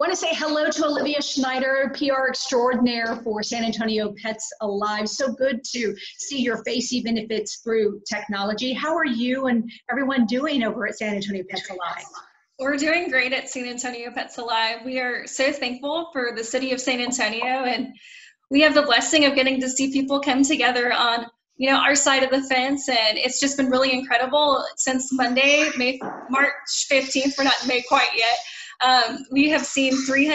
Want to say hello to Olivia Schneider, PR extraordinaire for San Antonio Pets Alive. So good to see your face, even if it's through technology. How are you and everyone doing over at San Antonio Pets Alive? We're doing great at San Antonio Pets Alive. We are so thankful for the city of San Antonio, and we have the blessing of getting to see people come together on our side of the fence, and it's just been really incredible. Since Monday, March 15th, we're not in May quite yet, we have seen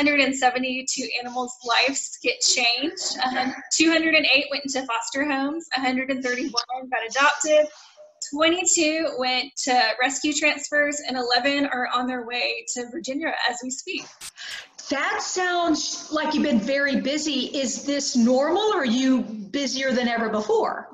372 animals' lives get changed. 208 went into foster homes, 131 got adopted, 22 went to rescue transfers, and 11 are on their way to Virginia as we speak. That sounds like you've been very busy. Is this normal, or are you busier than ever before?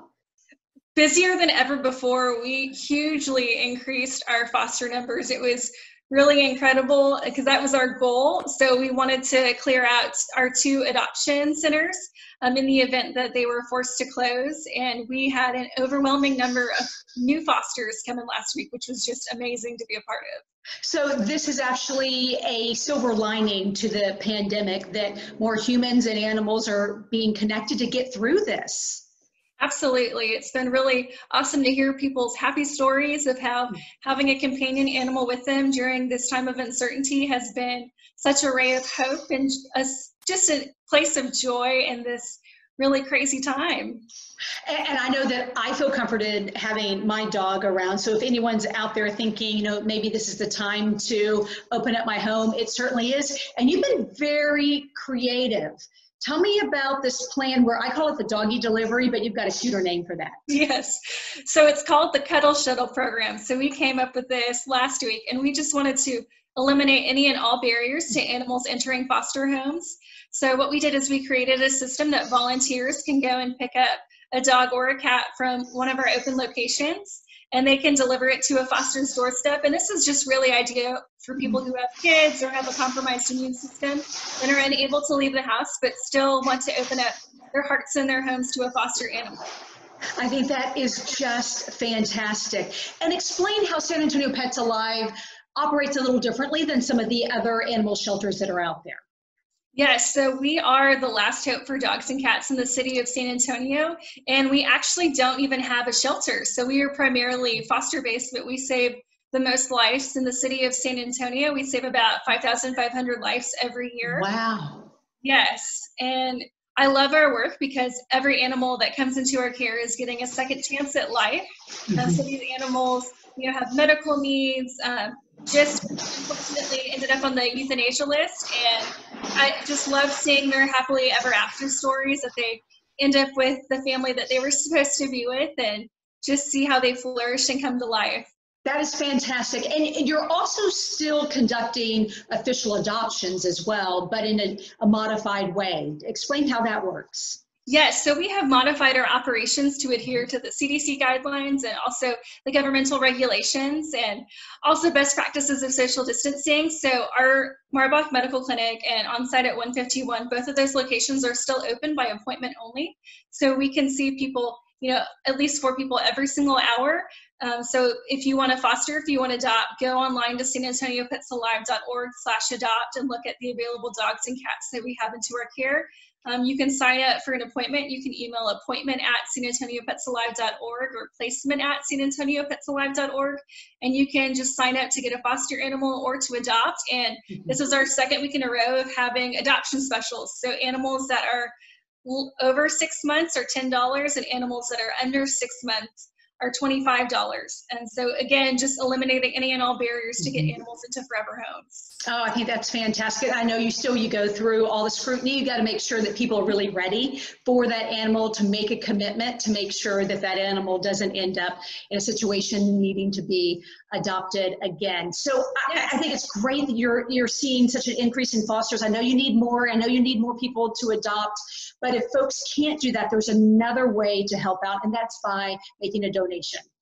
Busier than ever before. We hugely increased our foster numbers. It was really incredible because that was our goal. So we wanted to clear out our 2 adoption centers in the event that they were forced to close. And we had an overwhelming number of new fosters come in last week, which was just amazing to be a part of. So this is actually a silver lining to the pandemic, that more humans and animals are being connected to get through this. Absolutely. It's been really awesome to hear people's happy stories of how having a companion animal with them during this time of uncertainty has been such a ray of hope and just a place of joy in this really crazy time. And I know that I feel comforted having my dog around. So if anyone's out there thinking, maybe this is the time to open up my home, it certainly is. And you've been very creative. Tell me about this plan where I call it the doggy delivery, but you've got a cuter name for that. Yes. So it's called the Cuddle Shuttle program. So we came up with this last week, and we just wanted to eliminate any and all barriers to animals entering foster homes. So what we did is we created a system that volunteers can go and pick up a dog or a cat from one of our open locations, and they can deliver it to a foster's doorstep. And this is just really ideal for people who have kids or have a compromised immune system and are unable to leave the house but still want to open up their hearts and their homes to a foster animal. I think that is just fantastic. And explain how San Antonio Pets Alive operates a little differently than some of the other animal shelters that are out there. Yes, so we are the last hope for dogs and cats in the city of San Antonio, and we actually don't even have a shelter. So we are primarily foster-based, but we save the most lives in the city of San Antonio. We save about 5,500 lives every year. Wow. Yes, and I love our work because every animal that comes into our care is getting a second chance at life. So these animals, have medical needs, just unfortunately ended up on the euthanasia list, and I just love seeing their happily ever after stories, that they end up with the family that they were supposed to be with, and just see how they flourish and come to life. That is fantastic. And you're also still conducting official adoptions as well, but in a modified way. Explain how that works. Yes, so we have modified our operations to adhere to the CDC guidelines and also the governmental regulations and also best practices of social distancing. So our Marbach Medical Clinic and on-site at 151, both of those locations are still open by appointment only. So we can see people, at least 4 people every single hour. So if you want to foster, if you want to adopt, go online to sanantoniopetsalive.org/adopt and look at the available dogs and cats that we have into our care. You can sign up for an appointment. You can email appointment@sanantoniopetsalive.org or placement@sanantoniopetsalive.org, and you can just sign up to get a foster animal or to adopt. And this is our 2nd week in a row of having adoption specials. So animals that are over 6 months are $10, and animals that are under 6 months are $25. And so again, just eliminating any and all barriers to get animals into forever homes. Oh, I think that's fantastic. I know you go through all the scrutiny. You got to make sure that people are really ready for that animal, to make a commitment, to make sure that that animal doesn't end up in a situation needing to be adopted again. So I think it's great that you're seeing such an increase in fosters. I know you need more. I know you need more people to adopt. But if folks can't do that, there's another way to help out, and that's by making a donation.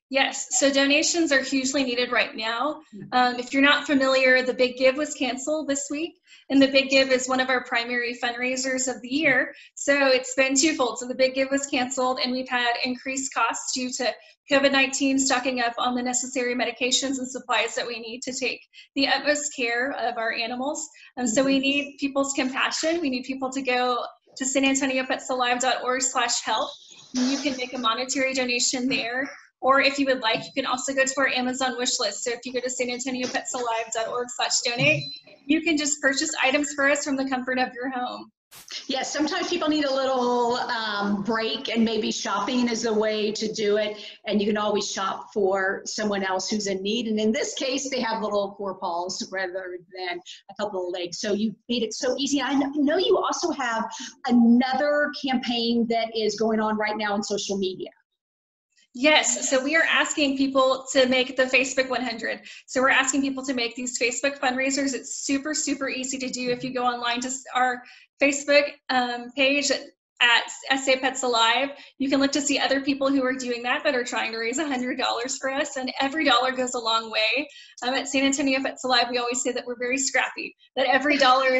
Yes, so donations are hugely needed right now. If you're not familiar, the Big Give was canceled this week, and the Big Give is one of our primary fundraisers of the year. So it's been twofold. So the Big Give was canceled, and we've had increased costs due to COVID-19 stocking up on the necessary medications and supplies that we need to take the utmost care of our animals. So we need people's compassion. We need people to go to sanantoniopetsalive.org/help. You can make a monetary donation there. Or if you would like, you can also go to our Amazon wish list. So if you go to sanantoniopetsalive.org/donate, you can just purchase items for us from the comfort of your home. Yes, sometimes people need a little break, and maybe shopping is a way to do it. And you can always shop for someone else who's in need. And in this case, they have little forepaws rather than a couple of legs. So you made it so easy. I know you also have another campaign that is going on right now on social media. Yes, so we are asking people to make the Facebook 100. So we're asking people to make these Facebook fundraisers. It's super, super easy to do. If you go online to our Facebook page at SA Pets Alive, you can look to see other people who are doing that are trying to raise $100 for us, and every dollar goes a long way. At San Antonio Pets Alive, we always say that we're very scrappy, that every dollar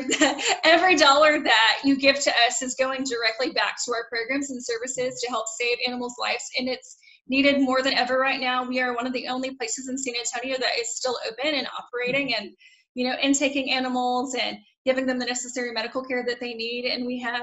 that you give to us is going directly back to our programs and services to help save animals' lives, and it's needed more than ever right now. We are one of the only places in San Antonio that is still open and operating and, intaking animals and giving them the necessary medical care that they need. And we have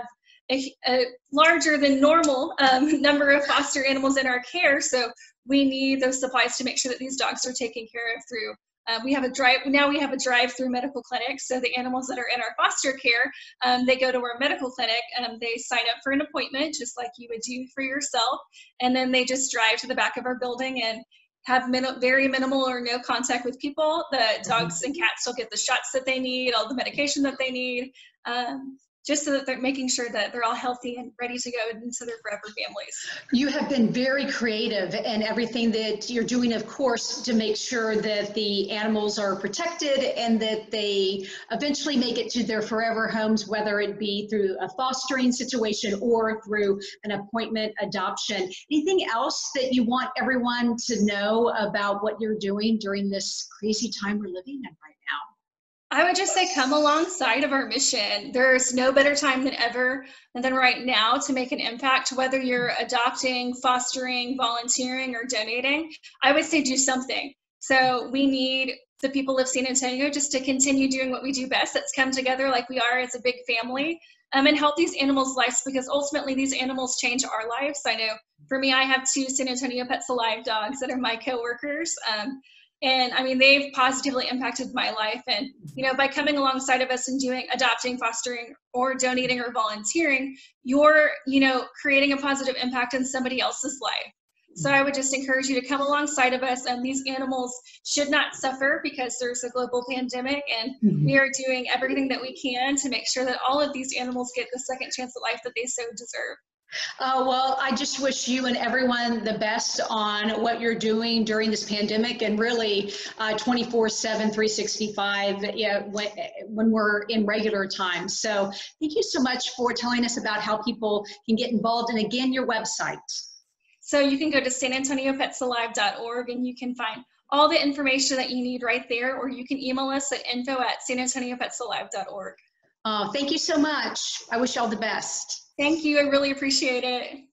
a larger than normal number of foster animals in our care. So we need those supplies to make sure that these dogs are taken care of through we have a drive-through medical clinic. So the animals that are in our foster care, they go to our medical clinic, they sign up for an appointment just like you would do for yourself, and then they just drive to the back of our building and have very minimal or no contact with people. The dogs and cats still get the shots that they need, all the medication that they need, just so that they're making sure that they're all healthy and ready to go into their forever families. You have been very creative in everything that you're doing, of course, to make sure that the animals are protected and that they eventually make it to their forever homes, whether it be through a fostering situation or through an appointment adoption. Anything else that you want everyone to know about what you're doing during this crazy time we're living in right now? I would just say come alongside of our mission. There's no better time than ever than right now to make an impact, whether you're adopting, fostering, volunteering, or donating. I would say do something. So we need the people of San Antonio just to continue doing what we do best. That's come together like we are as a big family and help these animals' lives, because ultimately these animals change our lives. I know for me, I have 2 San Antonio Pets Alive dogs that are my coworkers. And I mean, they've positively impacted my life. And, by coming alongside of us and adopting, fostering, or donating or volunteering, you're, creating a positive impact in somebody else's life. So I would just encourage you to come alongside of us. And these animals should not suffer because there's a global pandemic, and we are doing everything that we can to make sure that all of these animals get the second chance at life that they so deserve. Well, I just wish you and everyone the best on what you're doing during this pandemic, and really 24/7, 365 when we're in regular times. So thank you so much for telling us about how people can get involved, and again, your website. So you can go to sanantoniopetsalive.org and you can find all the information that you need right there, or you can email us at info@sanantoniopetsalive.org. Thank you so much. I wish you all the best. Thank you. I really appreciate it.